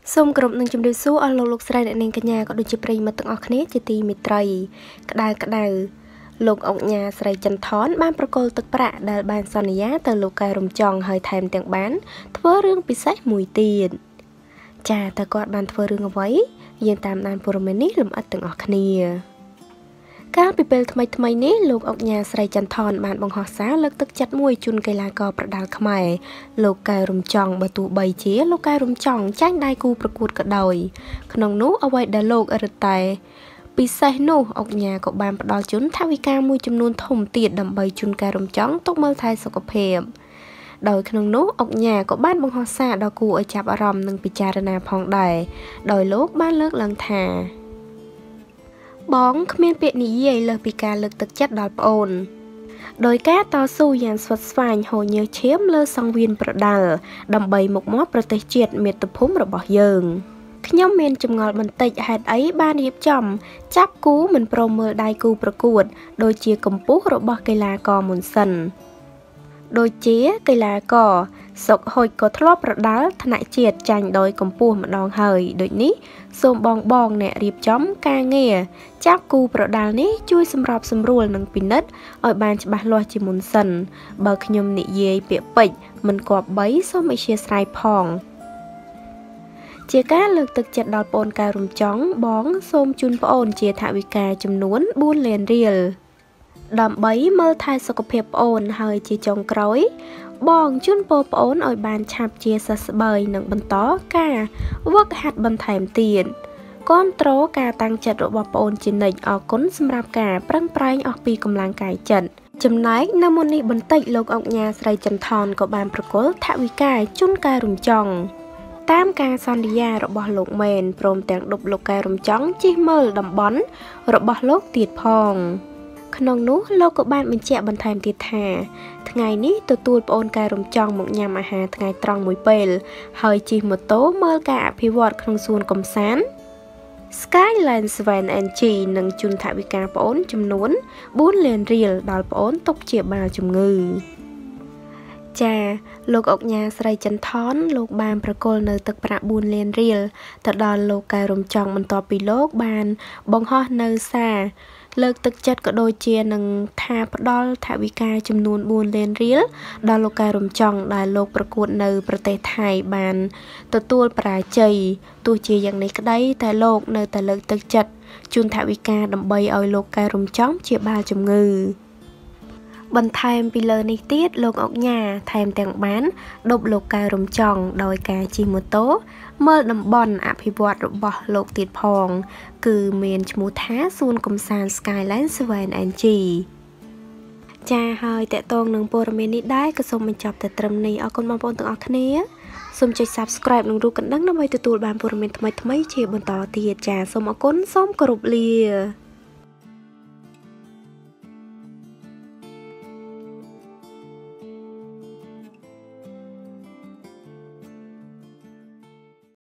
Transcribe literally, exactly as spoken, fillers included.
សូមគោរពនឹងជំរាបសួរអស់លោកលោកស្រីអ្នកនាងកញ្ញាក៏ដូចជាប្រិយមិត្តទាំងអស់គ្នាជាទីមេត្រីក្តៅក្តៅលោកអង្គញាស្រីចន្ទថនបានប្រកល់ទឹកប្រាក់ដែលបានសន្យាទៅលោកកែរំចង់ហើយថែមទាំងបានធ្វើរឿងពិសេសមួយទៀតចាតើគាត់បានធ្វើរឿងអ្វីយើងតាមដានព័ត៌មាននេះលម្អិតទាំងអស់គ្នាកាលពីពេលថ្មីថ្មីនេះលោកអង្គញាស្រីចន្ទថនបានបង្ហោះសារលើកទឹកចិត្តមួយជូនកីឡាករប្រដាល់ខ្មែរលោកកែរំចង់បើទោះបីជាលោកកែរំចង់ចាញ់ដៃគូប្រកួតក៏ដោយក្នុងនោះអ្វីដែលលោករឹតតែពិសេសនោះអង្គញាក៏បានផ្ដល់ជូនថវិកាមួយចំនួនធំទៀតដើម្បីជូនកែរំចង់ទុកមើលថែសុខភាពដោយក្នុងនោះអង្គញាក៏បានបង្ហោះសារដល់គូឲ្យចាប់អារម្មណ៍និងពិចារណាផងដែរដោយលោកបានលើកឡើងថាបងគ្មានពាក្យនិយាយលើសពីការលើកទឹកចិត្តដល់ប្អូនដោយការតស៊ូយ៉ាងស្វិតស្វាញហូរញើសឈាមលើសង្វៀនប្រដាល់ដើម្បីមុខមាត់ប្រទេសជាតិមាតុភូមិរបស់យើងខ្ញុំមានចម្ងល់បន្តិចហេតុអីបានរៀបចំចាប់គូមិនព្រមមើលដៃគូប្រកួតដូចជាកម្ពុជារបស់កីឡាករមុនសិនដូចជាកីឡាករសុកហុចក៏ធ្លាប់ប្រដាល់ថ្នាក់ជាតិចាញ់ដោយកម្ពុជាម្ដងហើយដូចនេះសូមបងបងអ្នករៀបចំការងារចាប់គូប្រដាល់នេះជួយសម្របសម្រួលនិងពិនិត្យឲ្យបានច្បាស់លាស់ជាមុនសិនបើខ្ញុំនិយាយពាក្យពេចន៍មិនគប្បីសូមអធិស្ឋានផងជាការលើកទឹកចិត្តដល់ប្អូនកែរំចង់បងសូមជូនប្អូនជាថវិកាចំនួនបួនលានរៀលដើម្បីមើលថែសុខភាពប្អូនហើយជាចុងក្រោយបងជូនពរប្អូនឲ្យបានឆាប់ជាសះស្បើយនិងបន្តការវឹកហាត់បន្ថែមទៀតគាំទ្រការតាំងចិត្តរបស់ប្អូនជានិច្ចអរគុណសម្រាប់ការប្រឹងប្រែងអស់ពីកម្លាំងកាយចិត្តចំណែកនៅមុននេះបន្តិចលោកអង្គញាស្រីចន្ទថនក៏បានប្រកល់ថវិកាជូនកែរំចង់តាមការសន្យារបស់លោកមែនព្រមទាំងដប់លោកកែរំចង់ជិះមើលតំបន់របស់លោកទៀតផងក្នុងនោះលោកក៏បានបញ្ជាក់បន្ថែមទៀតថាថ្ងៃនេះទទួលប្អូនកែរំចង់មកញ៉ាំអាហារថ្ងៃត្រង់មួយពេលហើយជិះម៉ូតូមើលការអភិវឌ្ឍក្នុងសួនកំសាន្ត Skyline Swan and G និងជូនថវិកាប្អូនចំនួនបួនលានរៀលដល់ប្អូនទុកជាបាលជំងឺចាលោកអង្គញាស្រីចន្ទថនលោកបានប្រកល់នៅទឹកប្រាក់បួនលានរៀលទៅដល់លោកកែរំចង់បន្ទាប់ពីលោកបានបង្ហោះនៅសារលើកទឹកចិត្តក៏ដូចជានឹងថាផ្ដល់ថវិកាចំនួនបួនលានរៀលដល់លោកកែរំចង់ដែលលោកប្រកួតនៅប្រទេសថៃបានទទួលបរាជ័យទោះជាយ៉ាងនេះក្តីតែលោកនៅតែលើកទឹកចិត្តជូនថវិកាដើម្បីឲ្យលោកកែរំចង់ជាបាលជំងឺបន្ថែមពីលើនេះទៀតលោកអង្គញាថែមទាំងបានដប់លោកកែរំចង់ដោយការជិះម៉ូតូមើលតំបន់អភិវឌ្ឍរបស់លោកទៀតផងគឺមានឈ្មោះថាសួនកំសាន្ត Skyline Swan and G ចាហើយតកតងនឹងព័ត៌មាននេះដែរក៏សូមបញ្ចប់តែត្រឹមនេះអរគុណបងប្អូនទាំងអស់គ្នាសូមចុច Subscribe និងរូបកណ្ដឹងដើម្បីទទួលបានព័ត៌មានថ្មីៗជាបន្តទៀតចាសូមអរគុណសូមគោរពលា